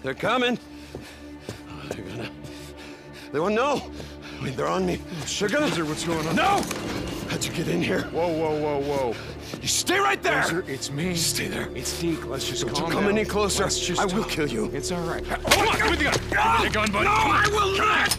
They're coming. Oh, they're gonna... They won't know. Wait, they're on me. Oh, shit, they're gonna... Boozer, what's going on? No! How'd you get in here? Whoa, whoa, whoa, whoa. You stay right there! Boozer, it's me. Stay there. It's Deke. Let's just Don't calm you come down. any closer. Let's just I will talk. kill you. It's all right. Hold on, give me the gun. Give me the gun, buddy. No, I will not!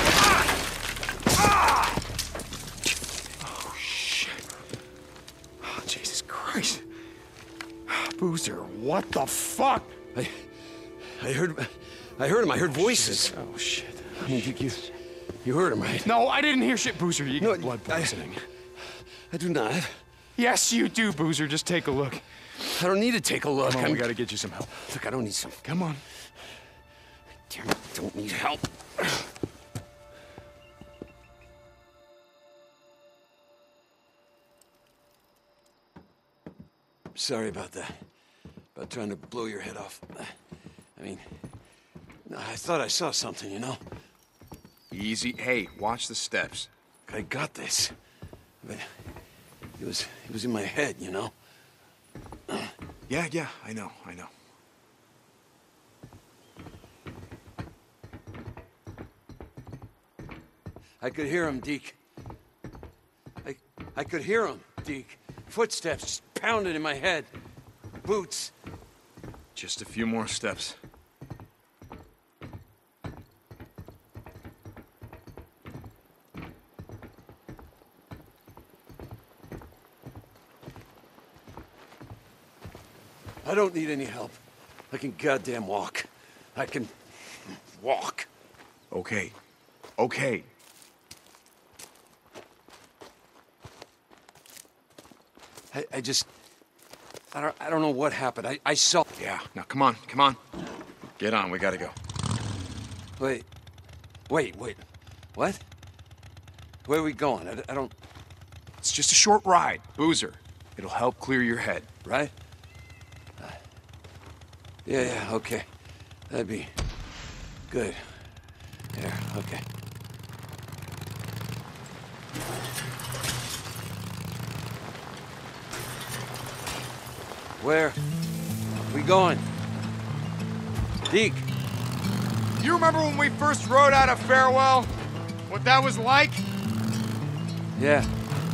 Oh, shit. Oh, Jesus Christ. Boozer, what the fuck? I heard him. I heard voices. Oh, shit. I mean, you heard him, right? No, I didn't hear shit, Boozer. You No, got blood poisoning. I do not. Yes, you do, Boozer. Just take a look. I don't need to take a look. Come on, we gotta get you some help. Look, I don't need some. Come on. Damn it, I don't need help. Sorry about that. About trying to blow your head off. I mean, I thought I saw something, you know? Easy. Hey, watch the steps. I got this. But it was in my head, you know? Yeah, I know. I could hear him, Deke. I could hear him, Deke. Footsteps just pounding in my head. Boots. Just a few more steps. I don't need any help. I can goddamn walk. I can walk. Okay. I don't know what happened. I saw... Yeah, now come on. Get on, we gotta go. Wait. What? Where are we going? I don't... It's just a short ride. Boozer. It'll help clear your head. Right? Yeah, okay. That'd be... good. Yeah, okay. Where? We going? Deke. You remember when we first rode out of Farewell? What that was like? Yeah.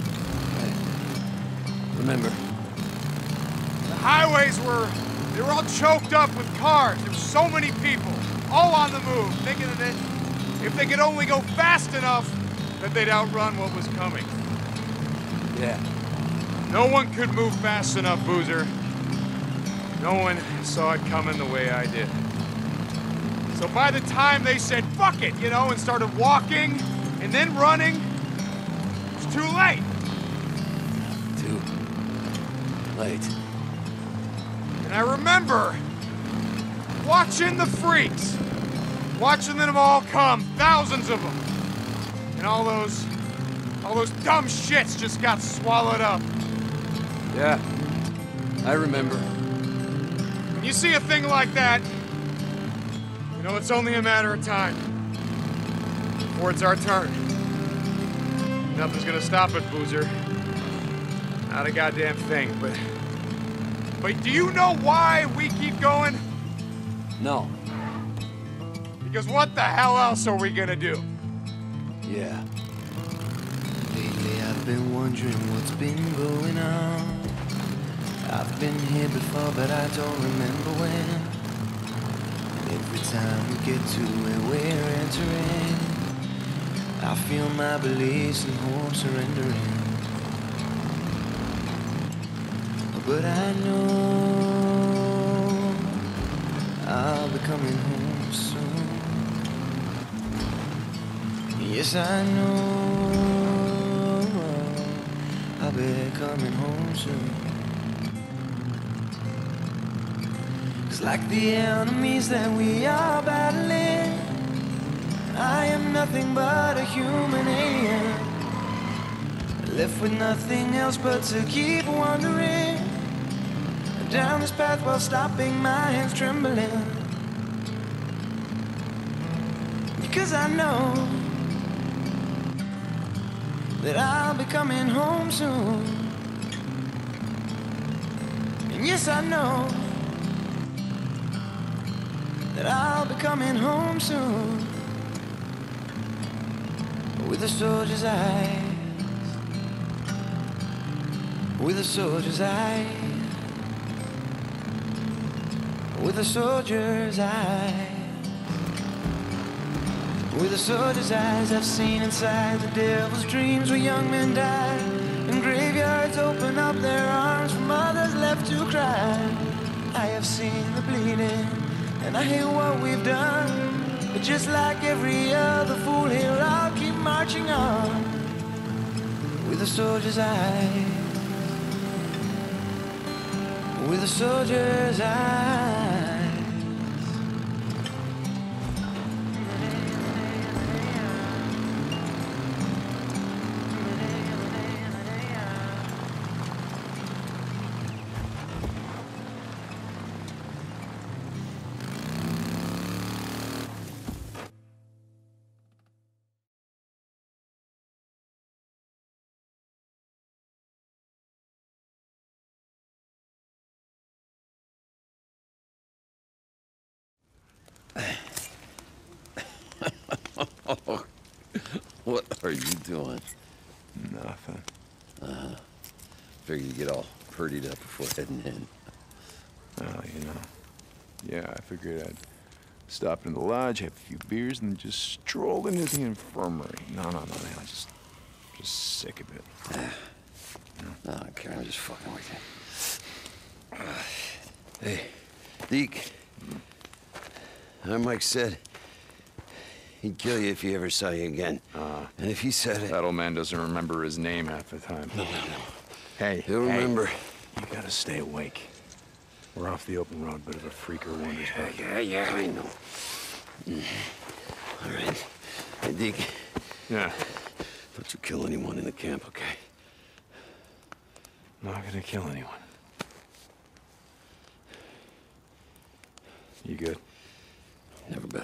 I remember. The highways they were all choked up with cars. There were so many people, all on the move, thinking that if they could only go fast enough, that they'd outrun what was coming. Yeah. No one could move fast enough, Boozer. No one saw it coming the way I did. So by the time they said, fuck it, and started walking and then running, it was too late. Too late. And I remember watching the freaks, watching them all come, thousands of them. And all those dumb shits just got swallowed up. Yeah. I remember. When you see a thing like that, it's only a matter of time before it's our turn. Nothing's gonna stop it, Boozer. Not a goddamn thing, but do you know why we keep going? No. Because what the hell else are we gonna do? Yeah. Lately I've been wondering what's been going on. I've been here before, but I don't remember when. And every time we get to where we're entering, I feel my beliefs and hope surrendering. But I know I'll be coming home soon. Yes, I know I'll be coming home soon. Like the enemies that we are battling, I am nothing but a human alien, left with nothing else but to keep wandering down this path while stopping my hands trembling. Because I know that I'll be coming home soon. And yes, I know that I'll be coming home soon. With a soldier's eyes, with a soldier's eyes, with a soldier's eyes. With a soldier's eyes, I've seen inside the devil's dreams where young men die, and graveyards open up their arms for mothers left to cry. I have seen the bleeding, and I hate what we've done, but just like every other fool here, I'll keep marching on. With a soldier's eyes, with a soldier's eyes. What are you doing? Nothing. Figured you'd get all purdied up before heading in. Well, you know. Yeah, I figured I'd stop in the lodge, have a few beers, and then just stroll into the infirmary. No, man, I'm just sick of it. No, I don't care. I'm just fucking with you. Hey, Deke. Mike said he'd kill you if he ever saw you again. And if he said it... That old man doesn't remember his name half the time. No. Hey, He'll remember. You gotta stay awake. We're off the open road, bit of a freaker wanders back. Yeah, I know. All right. Hey, Deke. Yeah. Don't you kill anyone in the camp, okay? I'm not gonna kill anyone. You good? Never better.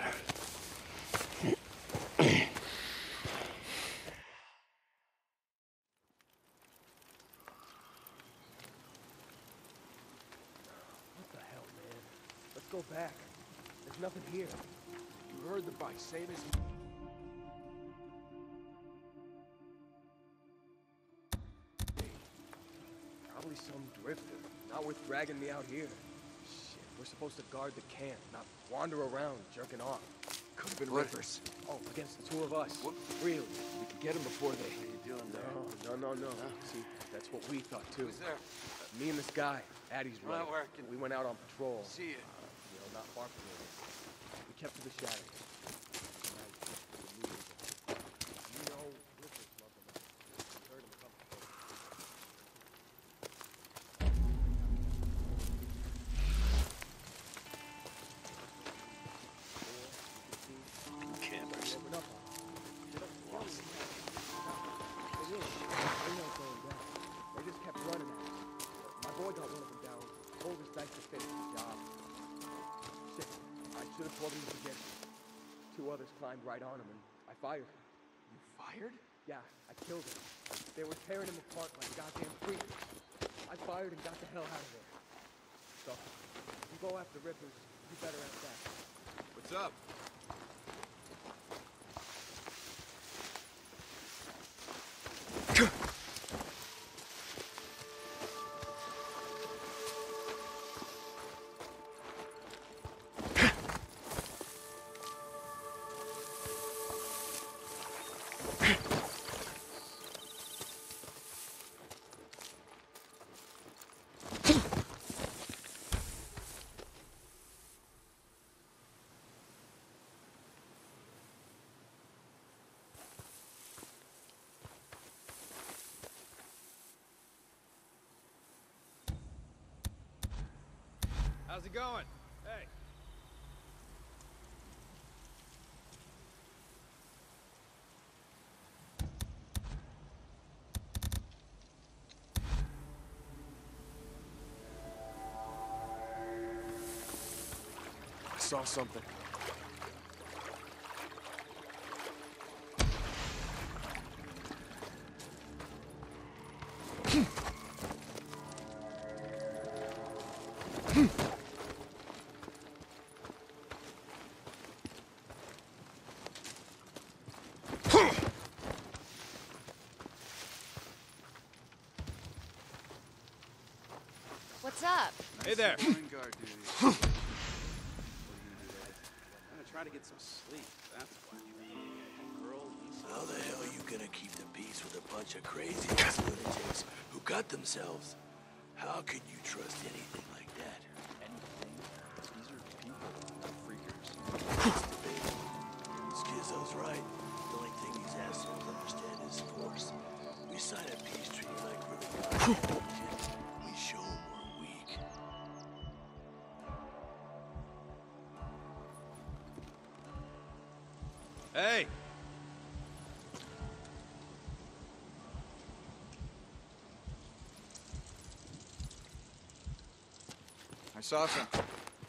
What the hell, man? Let's go back. There's nothing here. You heard the bike. Same as... Probably some drifter. Not worth dragging me out here. Shit, we're supposed to guard the camp, not wander around jerking off. Could have been What? rippers. Oh, against the two of us. What? Really? We could get them before they... What are you doing there? No. See, that's what we thought too. Who's there? Me and this guy, Addie's Not right. working. We went out on patrol. See you. Not far from here. We kept to the shadows. You know, Rippers love them. We heard him come before. Campers. Open up on them. They don't lost. They really, they weren't going down. They just kept running at us. My boy got one of them down. Told his dice to finish the job. Shit, I should have told him to forget. Two others climbed right on him and I fired. You fired? Yeah, I killed him. They were tearing him apart like goddamn freaks. I fired and got the hell out of there. So, if you go after Rippers, you better ask that. What's up? How's it going? Hey. I saw something. Hey there. Line guard duty. What are you gonna do today? I'm gonna try to get some sleep. That's why. Girl, Lisa. How the hell are you gonna keep the peace with a bunch of crazy ass lunatics who got themselves? How can you trust anything like that? Anything. These are people, not freakers. Schizo's right. The only thing these assholes understand is force. We sign a peace treaty like we're the gods. We show them we're weak. Hey! I saw something.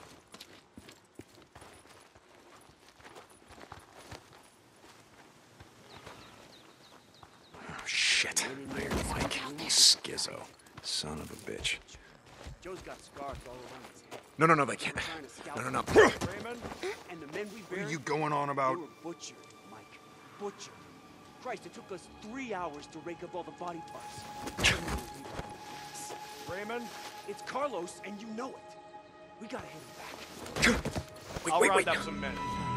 Oh, shit. Iron Mike. Schizo. Son of a bitch. Joe's got scars all around his head. No, they can't. Trying to scalp No. Raymond, and the men we What are buried, you going on they about? were butchered, Mike. Butchered. Christ, it took us 3 hours to rake up all the body parts. Raymond? It's Carlos, and you know it. We gotta hit him back. I'll round up some men.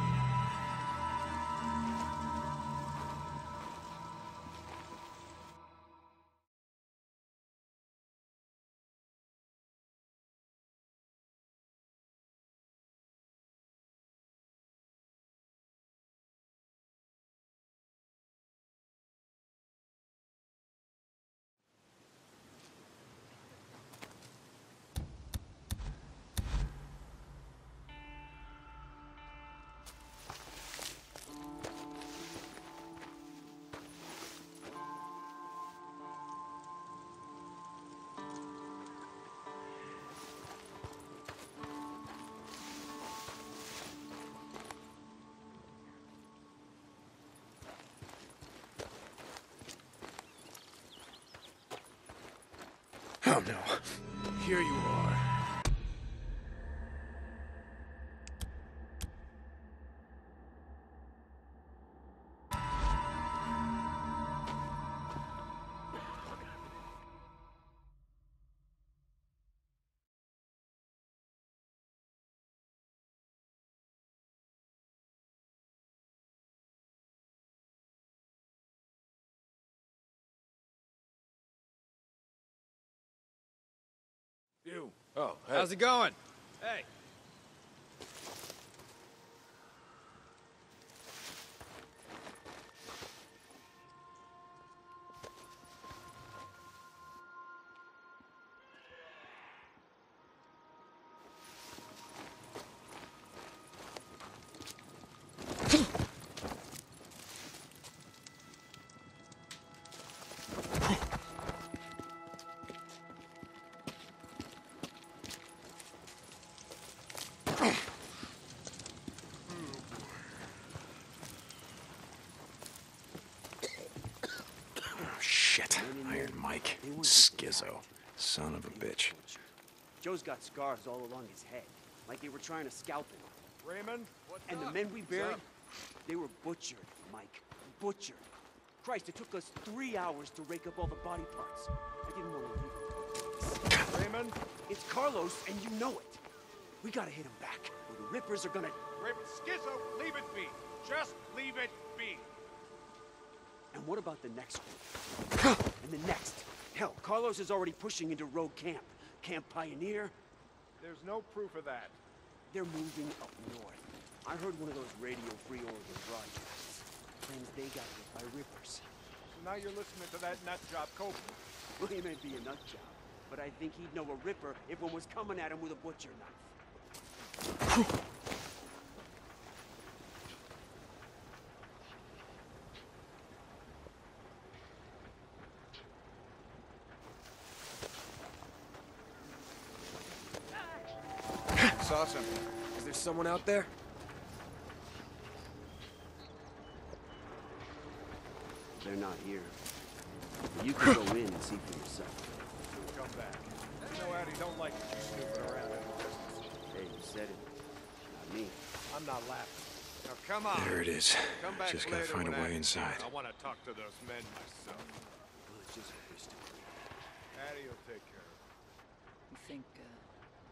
Oh, no. Here you are. You. Oh, hey. How's it going? Hey. Shit. Iron Mike. Schizo. Son of a bitch. Joe's got scars all along his head, like they were trying to scalp him. Raymond? What's And up? the men we buried, up? they were butchered, Mike. Butchered. Christ, it took us 3 hours to rake up all the body parts. I didn't want to leave him. Raymond? It's Carlos, and you know it. We gotta hit him back, or the Rippers are gonna... Raymond, Schizo, leave it be. Just leave it be. And what about the next group? And the next? Hell, Carlos is already pushing into Rogue Camp. Camp Pioneer. There's no proof of that. They're moving up north. I heard one of those Radio Free Oregon broadcasts. Claims they got hit by Rippers. So now you're listening to that nut job Copeland. Well, he may be a nut job, but I think he'd know a Ripper if one was coming at him with a butcher knife. Saw something. Is there someone out there? They're not here. You can go in and see for yourself. Come back. You know Addy don't like you snooping around in the business. Hey, you said it. Not me. I'm not laughing. Now come on. There it is. Come back Just gotta later find a when way Addy's inside. here. I want to talk to those men myself. Well, it's just a waste of time. Addy will take care of it. You think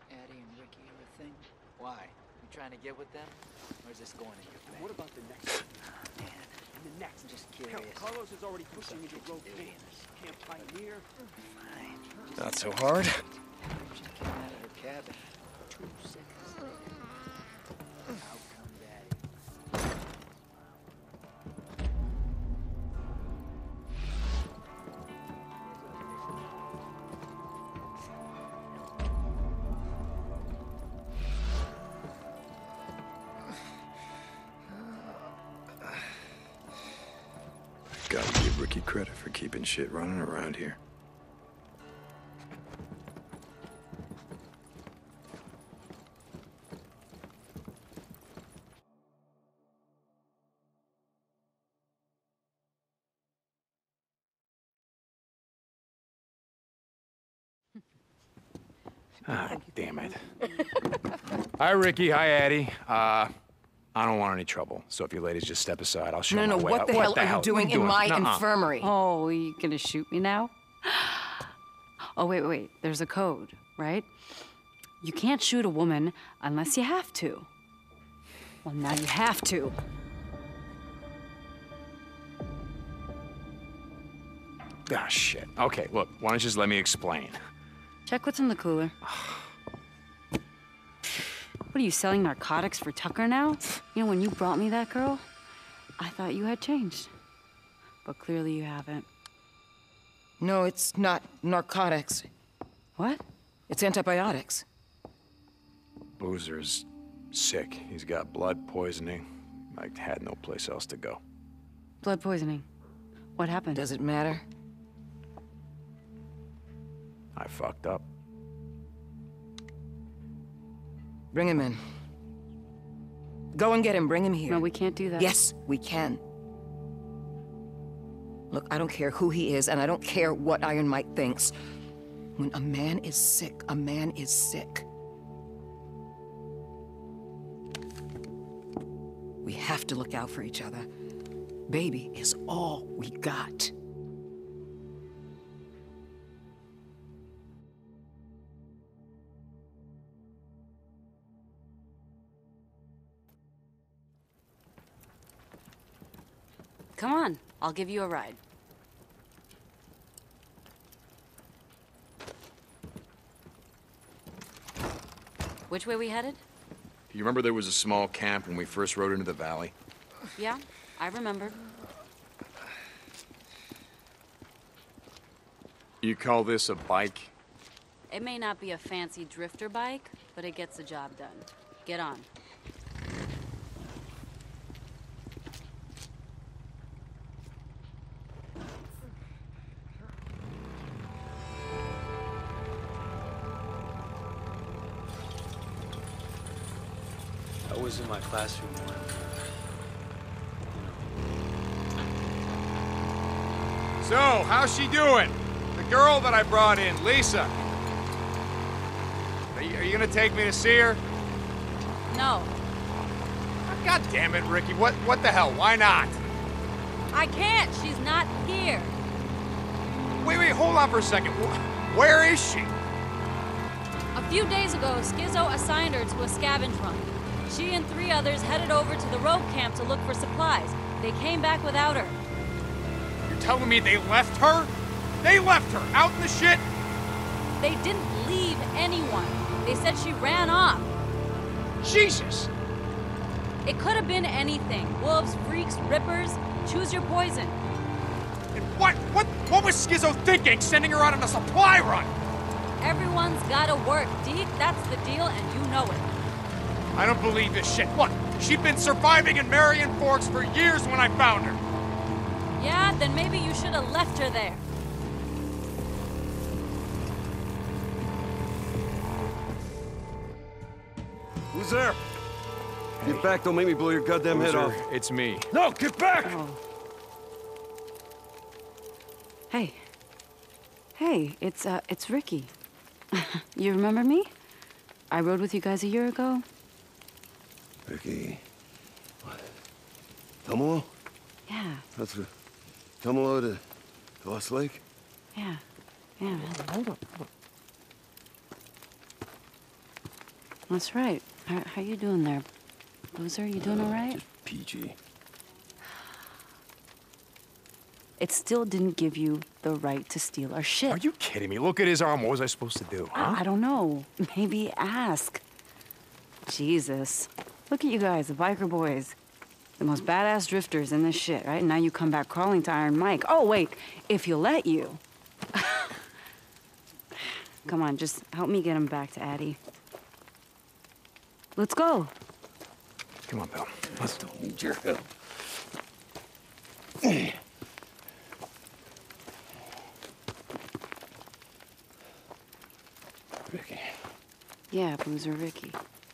Why? You trying to get with them? Or is this going in your bank? What about the next one? Man, And the next? I'm just Hell, curious. Carlos is already pushing me to road camp. Camp Pioneer. Fine. Not so hard. She came out of her cabin 2 seconds later. Out come Daddy. Gotta give Ricky credit for keeping shit running around here. Ah, damn it. Hi, Ricky. Hi, Addie. I don't want any trouble, so if you ladies just step aside, I'll show No, my no, way. what the hell are you What doing in my infirmary? Oh, are you gonna shoot me now? Oh, wait. There's a code, right? You can't shoot a woman unless you have to. Well, now you have to. Ah, shit. Okay, look, why don't you just let me explain? Check what's in the cooler. What are you, selling narcotics for Tucker now? You know, when you brought me that girl, I thought you had changed. But clearly you haven't. No, it's not narcotics. What? It's antibiotics. Boozer's sick. He's got blood poisoning. I had no place else to go. Blood poisoning. What happened? Does it matter? I fucked up. Bring him in. Go and get him, bring him here. No, we can't do that. Yes, we can. Look, I don't care who he is, and I don't care what Iron Mike thinks. When a man is sick, a man is sick. We have to look out for each other. Baby is all we got. Come on, I'll give you a ride. Which way we headed? You remember there was a small camp when we first rode into the valley? Yeah, I remember. You call this a bike? It may not be a fancy drifter bike, but it gets the job done. Get on. I was in my classroom when, So, how's she doing? The girl that I brought in, Lisa. Are you gonna take me to see her? No, God damn it, Ricky. What the hell? Why not? I can't. She's not here. Wait, hold on for a second. Where is she? A few days ago, Skizzo assigned her to a scavenge run. She and 3 others headed over to the road camp to look for supplies. They came back without her. You're telling me they left her? They left her out in the shit? They didn't leave anyone. They said she ran off. Jesus! It could have been anything. Wolves, freaks, rippers. Choose your poison. And what was Skizzo thinking, sending her out on a supply run? Everyone's gotta work, Deke. That's the deal, and you know it. I don't believe this shit. Look, she'd been surviving in Marion Forks for years when I found her. Yeah, then maybe you should have left her there. Who's there? Get back, don't make me blow your goddamn head off. It's me. No, get back! Hey. Hey, it's Ricky. You remember me? I rode with you guys a year ago. Ricky. What? Tumalo? Yeah, That's a... Tumalo to Lost Lake? yeah, man. Hold on. That's right. How you doing there, Boozer? You doing all right? Just PG. It still didn't give you the right to steal our shit. Are you kidding me? Look at his arm. What was I supposed to do, huh? I don't know. Maybe ask. Jesus. Look at you guys, the biker boys. The most badass drifters in this shit, right? And now you come back crawling to Iron Mike. Oh, wait, if you'll let you. Come on, just help me get him back to Addie. Let's go. Come on, Bill. Let's go. Need your help. Ricky. Yeah, Boozer Ricky.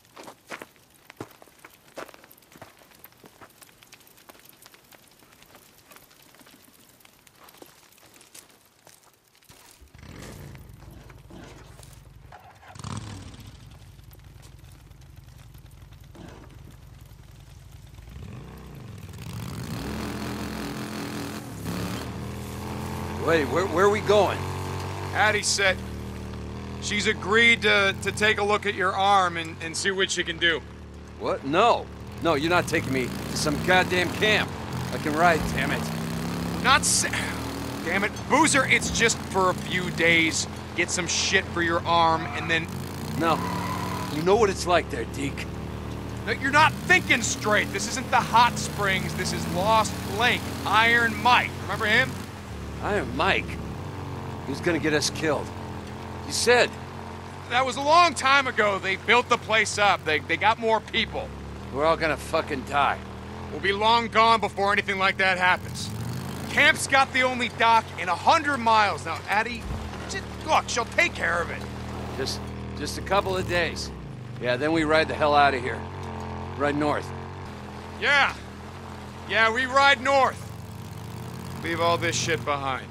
Wait, where are we going? Addie said she's agreed to take a look at your arm and see what she can do. What? No. No, you're not taking me to some goddamn camp. I can ride, damn it. Damn it. Boozer, it's just for a few days. Get some shit for your arm, and then... No. You know what it's like there, Deke. No, you're not thinking straight. This isn't the Hot Springs. This is Lost Lake. Iron Mike. Remember him? Iron Mike? He was gonna get us killed. You said. That was a long time ago. They built the place up. They got more people. We're all gonna fucking die. We'll be long gone before anything like that happens. Camp's got the only dock in 100 miles. Now, Addie, look, she'll take care of it. Just a couple of days. Yeah, then we ride the hell out of here. Ride north. Yeah. Yeah, we ride north. Leave all this shit behind.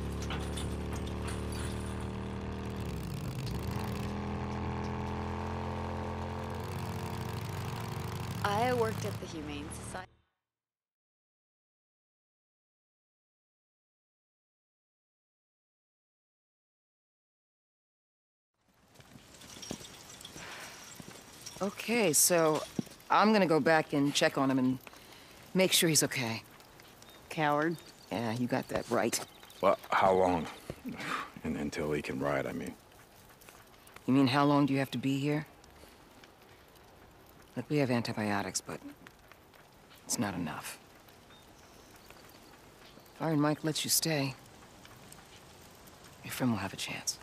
I worked at the Humane Society. Okay, so I'm gonna go back and check on him and make sure he's okay. Coward. Yeah, you got that right. Well, how long? And until he can ride, I mean. You mean how long do you have to be here? Look, we have antibiotics, but it's not enough. If Iron Mike lets you stay, your friend will have a chance.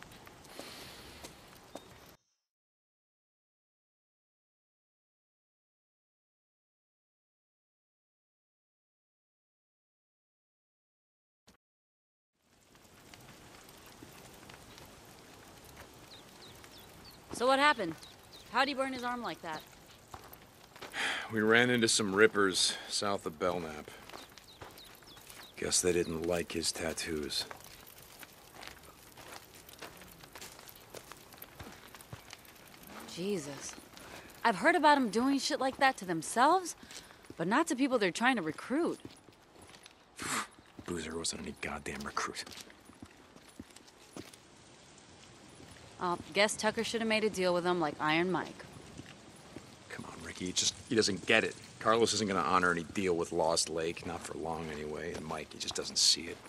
So what happened? How'd he burn his arm like that? We ran into some rippers south of Belknap. Guess they didn't like his tattoos. Jesus. I've heard about them doing shit like that to themselves, but not to people they're trying to recruit. Boozer wasn't any goddamn recruit. Guess Tucker should have made a deal with him like Iron Mike. Come on, Ricky, he doesn't get it. Carlos isn't gonna honor any deal with Lost Lake, not for long anyway, and Mike, he just doesn't see it.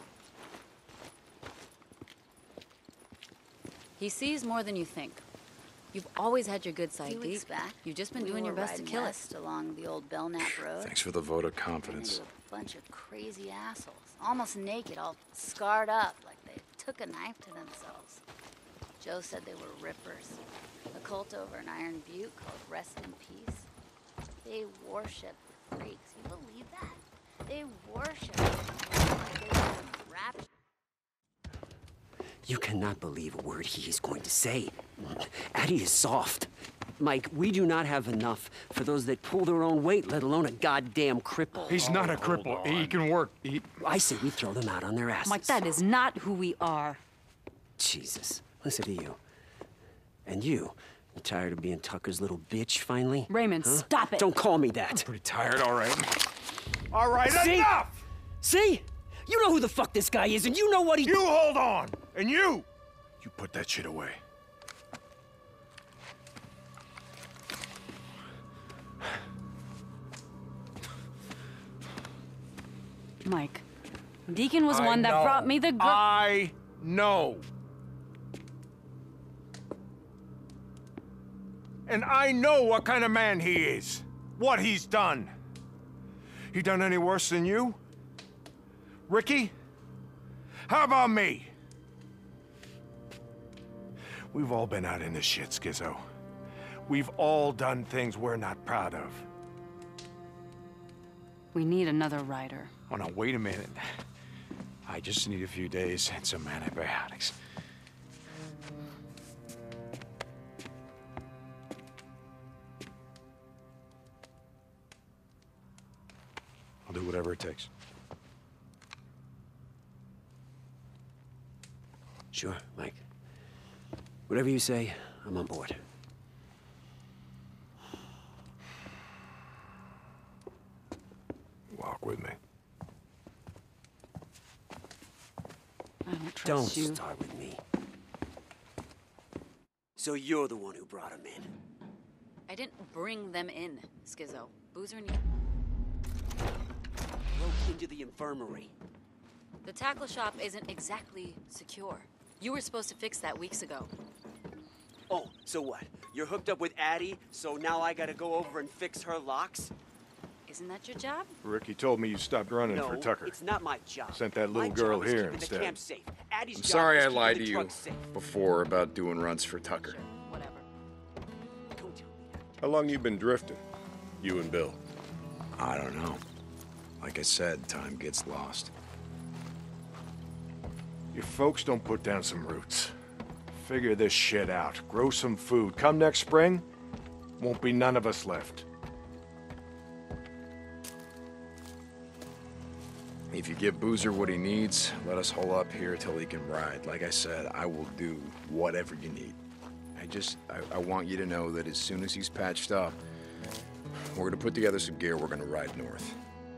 He sees more than you think. You've always had your good side, A few weeks Deke. back, You've just been doing your best to kill it. west along the old Belknap Road. Thanks for the vote of Ran confidence. into a bunch of crazy assholes, almost naked, all scarred up, like they took a knife to themselves. Joe said they were rippers. A cult over in Iron Butte called Rest in Peace. They worship freaks. You believe that? They worship them like they were raptured. You cannot believe a word he is going to say. Addie is soft. Mike, we do not have enough for those that pull their own weight, let alone a goddamn cripple. He's not a cripple. He can work. I say we throw them out on their asses. Mike, that is not who we are. Jesus. Listen to you. And you. You tired of being Tucker's little bitch, finally? Raymond, stop it. Don't call me that. Pretty tired, all right. All right, See? enough! See? You know who the fuck this guy is, and you know what he... You hold on! And you put that shit away. Mike, Deacon was one that brought me the girl. I know. And I know what kind of man he is. What he's done. He done any worse than you? Ricky? How about me? We've all been out in this shit, Skizzo. We've all done things we're not proud of. We need another rider. Oh, no, wait a minute. I just need a few days and some antibiotics. I'll do whatever it takes. Sure, Mike. Whatever you say, I'm on board. Walk with me. I don't trust you. Don't start with me. So you're the one who brought him in. I didn't bring them in, Skizzo. Boozer and Broke into the infirmary. The tackle shop isn't exactly secure. You were supposed to fix that weeks ago. Oh, so what? You're hooked up with Addie, so now I gotta go over and fix her locks? Isn't that your job? Ricky told me you stopped running No, for Tucker. it's not my job. Sent that little My girl job is here keeping instead. The camp safe. Addie's I'm job sorry is I keeping lied the to you truck safe. before about doing runs for Tucker. Sure, whatever. Don't tell me that. How long you been drifting? You and Bill? I don't know. Like I said, time gets lost. Your folks don't put down some roots. Figure this shit out. Grow some food. Come next spring, won't be none of us left. If you give Boozer what he needs, let us hole up here till he can ride. Like I said, I will do whatever you need. I want you to know that as soon as he's patched up, we're gonna put together some gear, we're gonna ride north.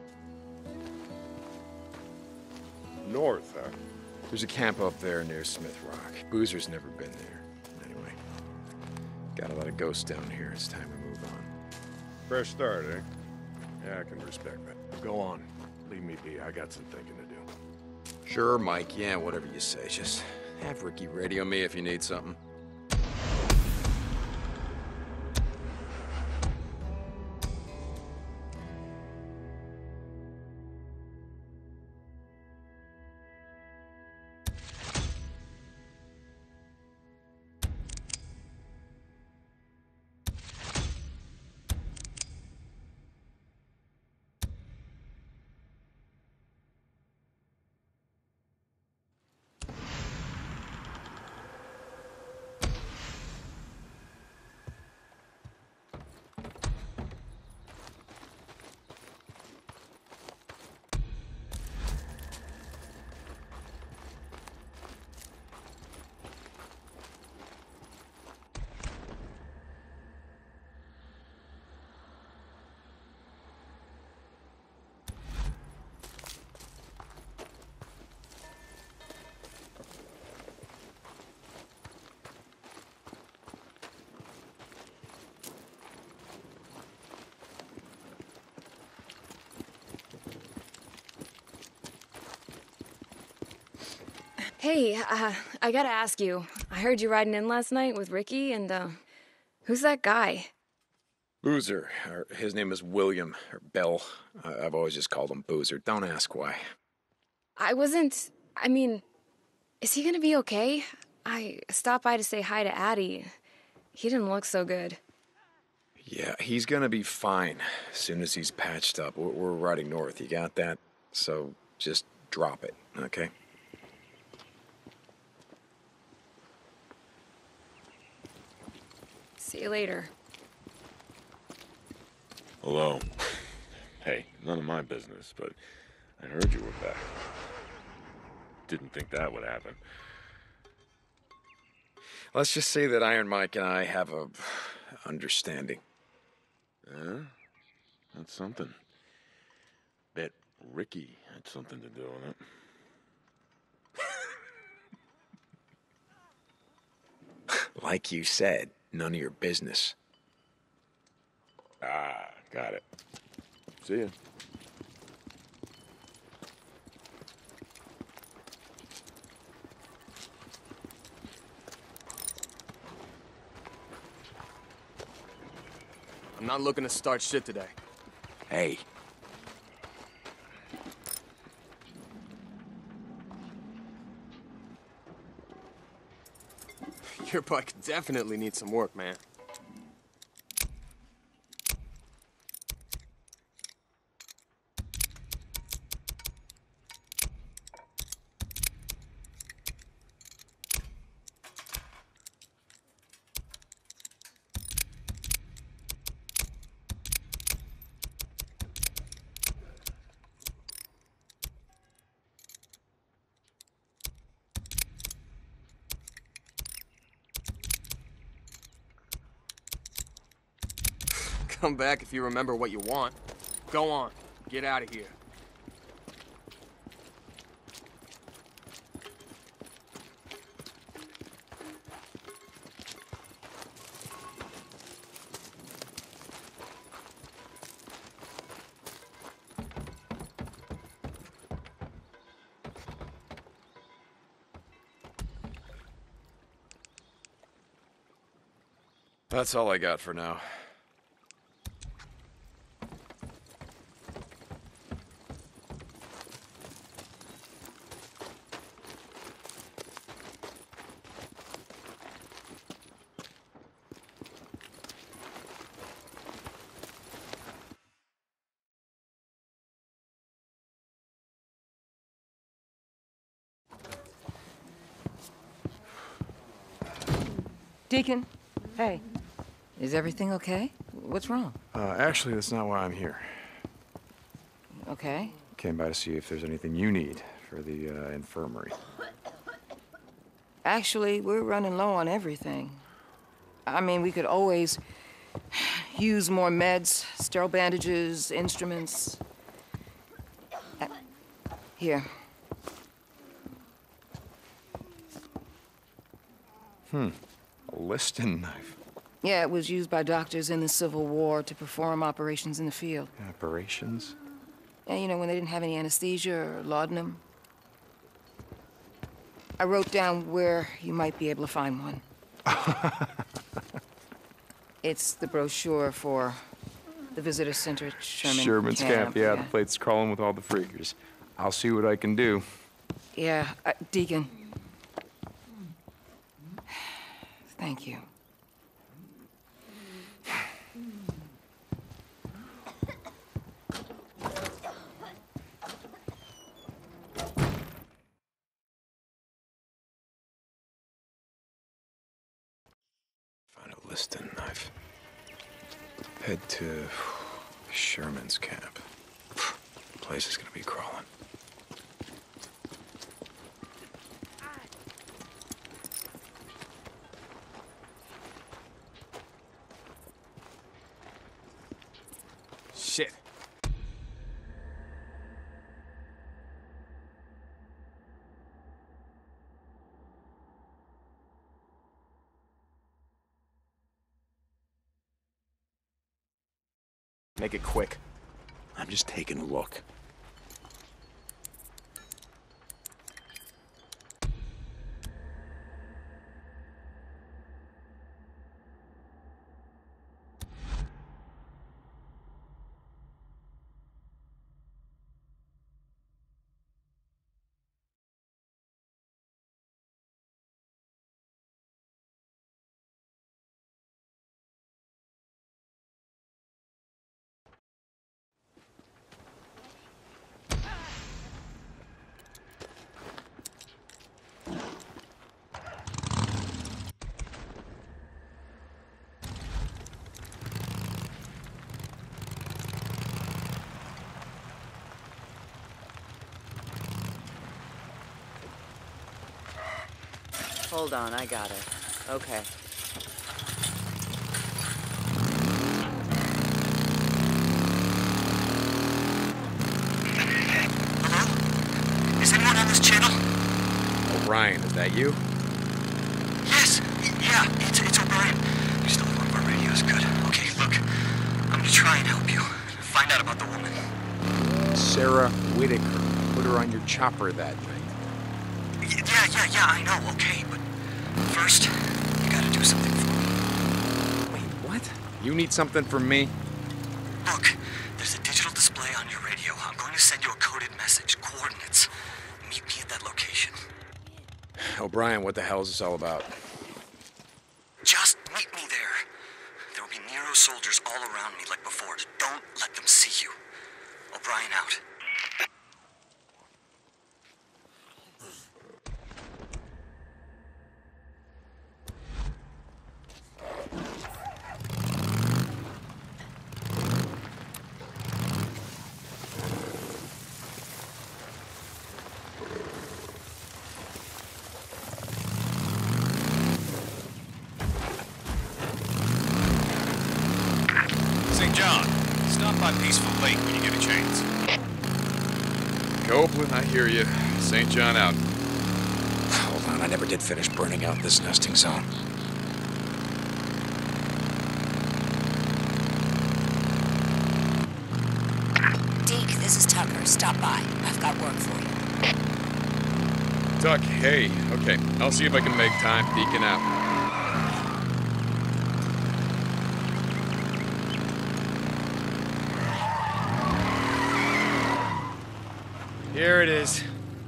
North, huh? There's a camp up there near Smith Rock. Boozer's never been there. Anyway, got a lot of ghosts down here. It's time to move on. Fresh start, eh? Yeah, I can respect that. Go on. Leave me be. I got some thinking to do. Sure, Mike. Yeah, whatever you say. Just have Ricky radio me if you need something. Hey, I gotta ask you. I heard you riding in last night with Ricky, and, who's that guy? Boozer. His name is William, or Bell. I've always just called him Boozer. Don't ask why. I mean, is he gonna be okay? I stopped by to say hi to Addie. He didn't look so good. Yeah, he's gonna be fine as soon as he's patched up. We're riding north, you got that? So just drop it, okay? See you later. Hello. Hey, none of my business, but I heard you were back. Didn't think that would happen. Let's just say that Iron Mike and I have a understanding. Yeah? That's something. Bet Ricky had something to do with it. Like you said, none of your business. Ah, got it. See ya. I'm not looking to start shit today. Hey. Your bike definitely needs some work, man. Come back if you remember what you want. Go on. Get out of here. That's all I got for now. Deacon, hey. Is everything okay? What's wrong? Actually, that's not why I'm here. Okay. Came by to see if there's anything you need for the infirmary. Actually, we're running low on everything. I mean, we could always use more meds, sterile bandages, instruments. Here. A Liston knife. Yeah, it was used by doctors in the Civil War to perform operations in the field. Operations? Yeah, you know, when they didn't have any anesthesia or laudanum. I wrote down where you might be able to find one. It's the brochure for the visitor center at Sherman's Camp, yeah. The plate's crawling with all the freakers. I'll see what I can do. Yeah, Deacon. Thank you. Find a Liston knife. Head to Sherman's Camp. The place is gonna be crawling. Shit. Make it quick. I'm just taking a look. Hold on, I got it. Okay. Hello? Is anyone on this channel? O'Brien, is that you? Yes. Yeah, it's O'Brien. You still have one of our radios. Good. Okay, look. I'm gonna try and help you. Find out about the woman. Sarah Whitaker. Put her on your chopper that night. Yeah, I know, okay, but first, you gotta do something for me. Wait, what? You need something from me? Look, there's a digital display on your radio. I'm going to send you a coded message, coordinates. Meet me at that location. O'Brien, what the hell is this all about? Just meet me there. There will be Nero soldiers all around me like before. Don't let them see you. O'Brien out. St. John, stop by Peaceful Lake when you get a chance. Copeland, I hear you. St. John out. Hold on, I never did finish burning out this nesting zone. Deke, this is Tucker. Stop by. I've got work for you. Tuck, hey. Okay, I'll see if I can make time deacon out. Here it is.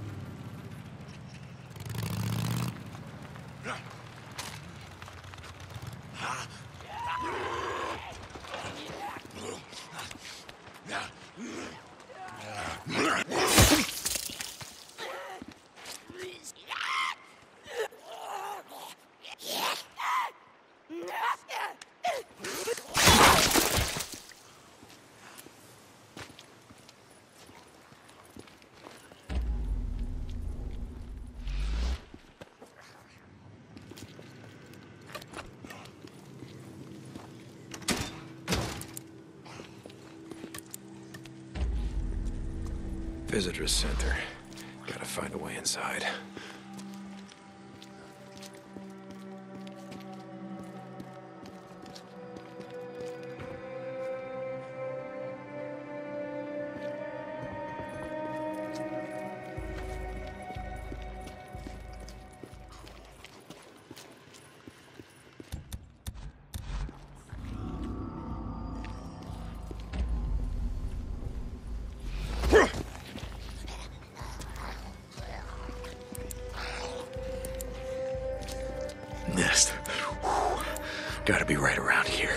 Visitors Center. Gotta find a way inside. Nest. Whew. Gotta be right around here.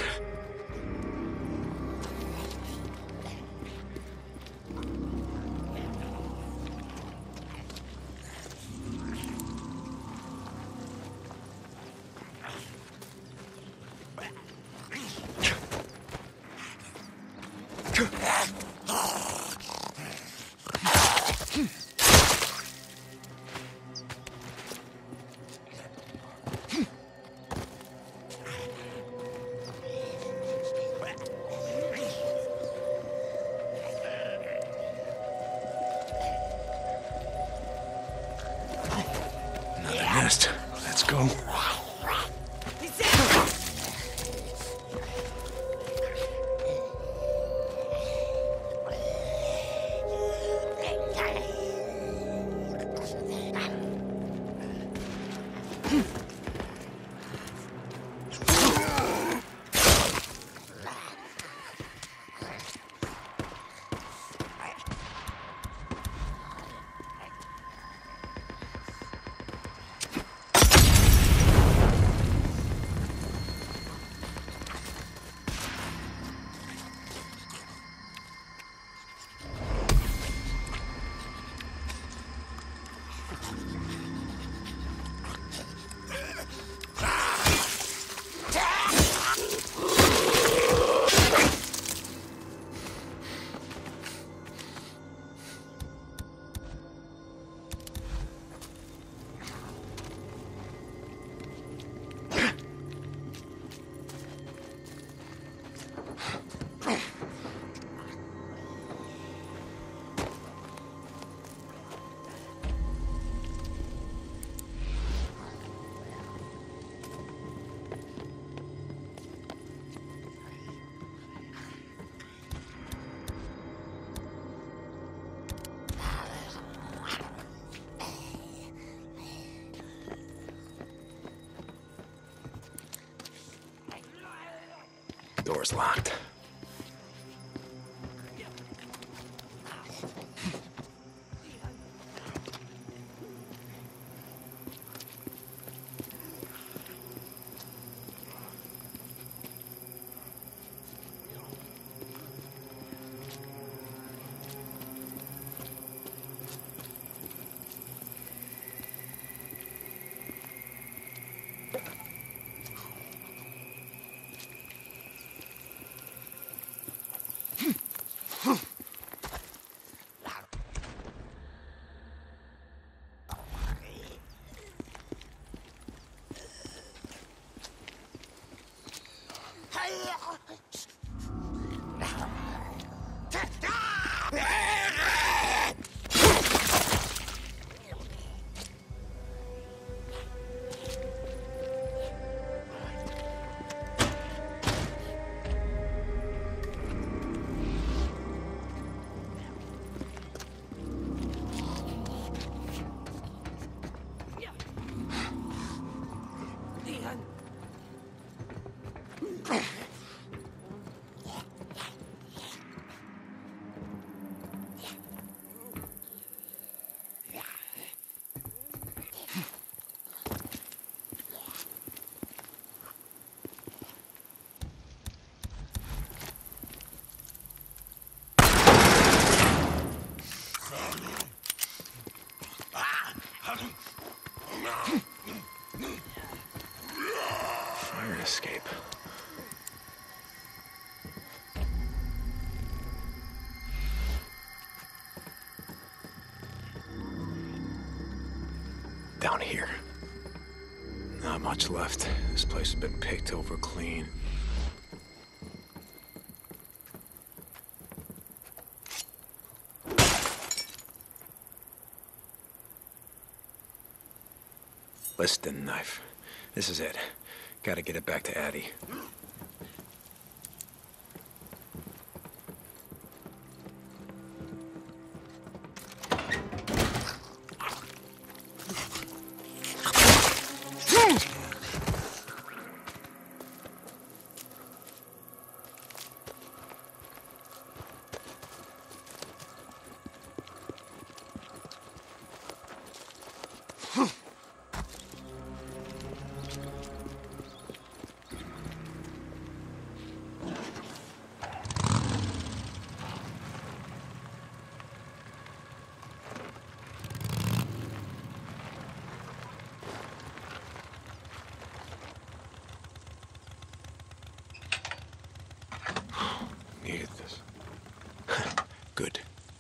Door's locked. Fire escape. Down here. Not much left. This place has been picked over clean. Liston knife. This is it. Gotta get it back to Addie. Needed this. Good.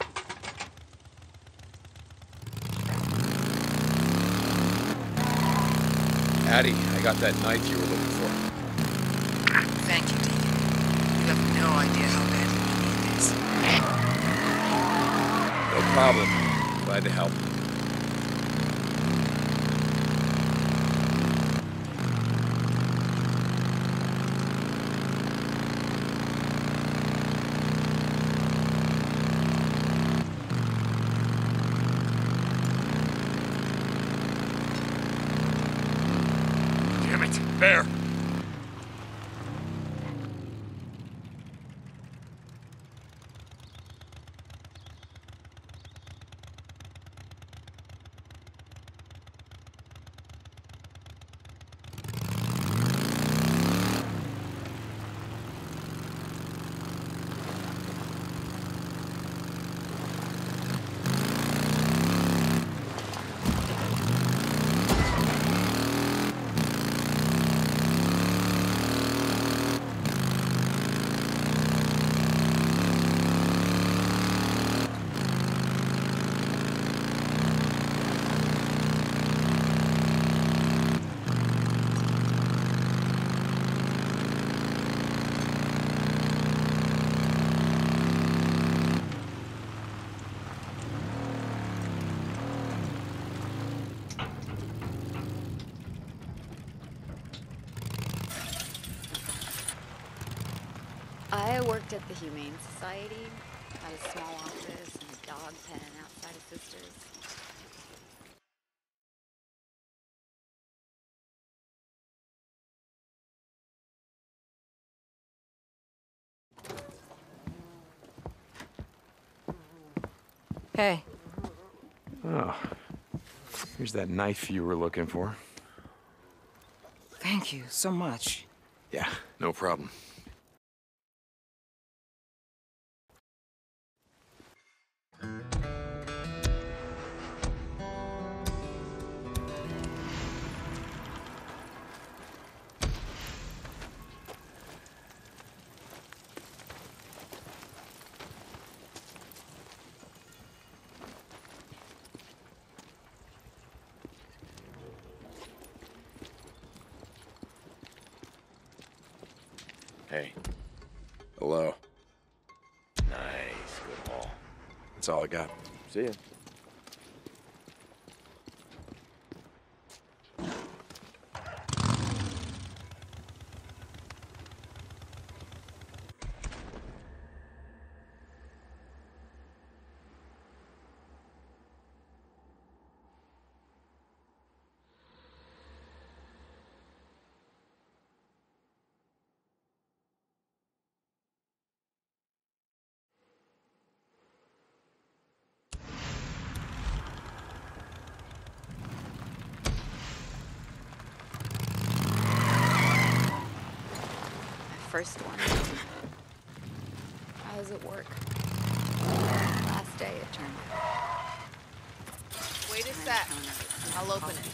Addie, I got that knife you were looking for. Thank you, Deacon. You have no idea how badly we need this. No problem. Glad to help. Damn it, Bear! I worked at the Humane Society. Had a small office and a dog pen outside of Sister's. Hey. Oh. Here's that knife you were looking for. Thank you so much. Yeah, no problem. Hey. Hello. Nice. Good haul. That's all I got. See ya. First one. How does it work? Last day it turned out. Wait a sec. I'll open it.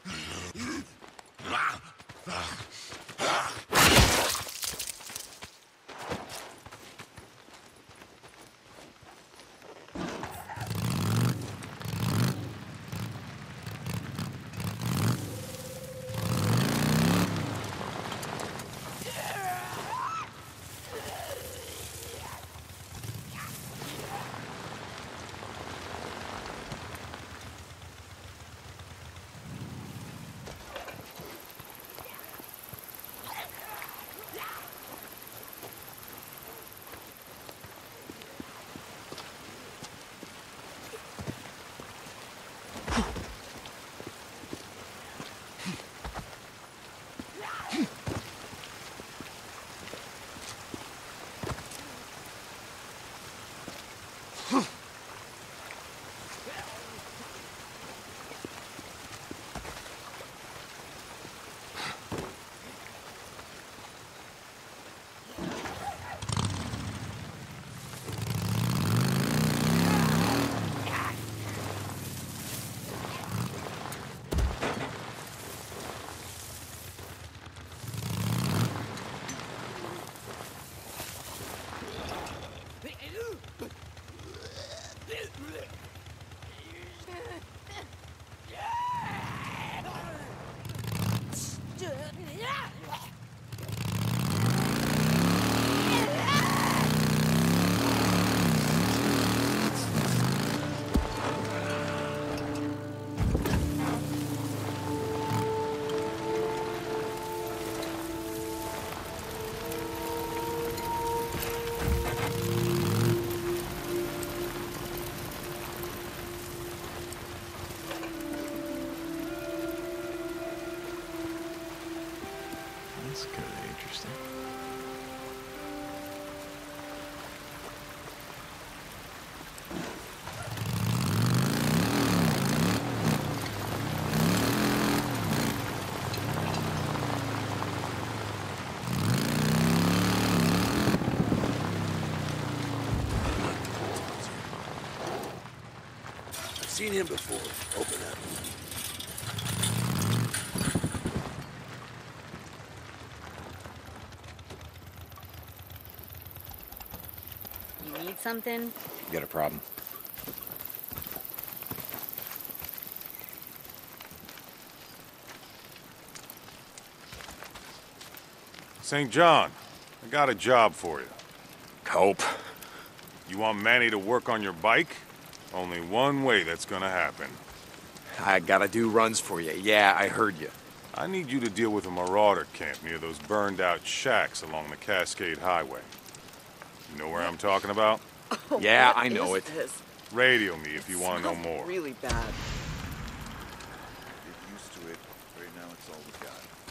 That's kind of interesting. I've seen him before. Open up. You need something? You got a problem? St. John, I got a job for you. Cope. You want Manny to work on your bike? Only one way that's gonna happen. I gotta do runs for you. Yeah, I heard you. I need you to deal with a marauder camp near those burned-out shacks along the Cascade Highway. You know where I'm talking about? Oh, yeah, what I know is it. This? Radio me if you want to know more. Really bad. Get used to it. Right now, it's all we got.